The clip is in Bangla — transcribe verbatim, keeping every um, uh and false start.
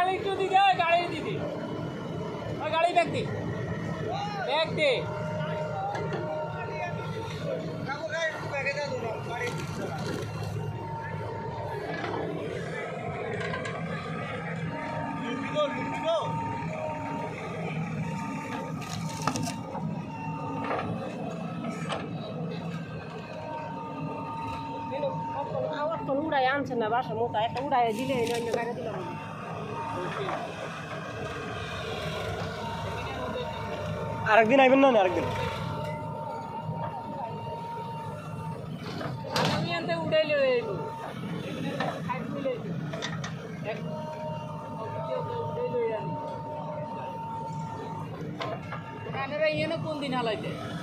গাড়ি একটু দিকে গাড়ি দিদি ওই গাড়ি ব্যাগ দে ব্যাগ দে উড়াই আনছে না বাসার মতো একটা উড়াই দিলে অন্য গাড়ি দিলাম আরেকদিন আইবেন না আরেকদিন আমি আনতে উড়াইলে কোন দিন হালাইতে